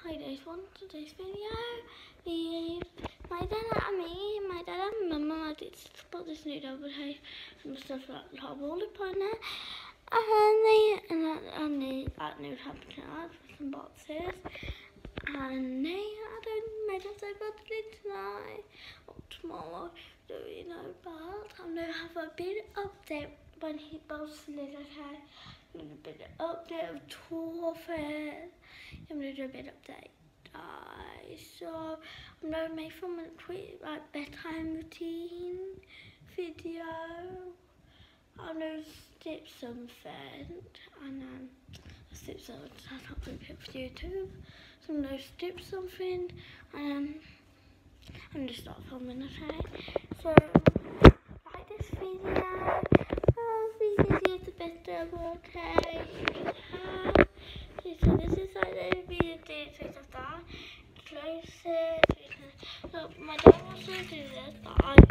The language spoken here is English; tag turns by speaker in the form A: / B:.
A: Hi guys, on today's video is my dad and me, my dad and mum did spot this new double house and stuff like that all upon it. And they at new habitat with some boxes. And they had a medicine birthday tonight or tomorrow, do we know about? I'm gonna have a bit update when he builds the little house. A little bit of update of tour of it. I'm going to do a bit update, guys. So I'm going to make from a quick like bedtime routine video. I'm going to stitch something and then stitch something. I can't put it for YouTube. So I'm going to stitch something and I'm going to start filming, okay? So like this video. This is the best ever, okay? So this is like the video did of that. Close it. Look, my dad wants to do this, but I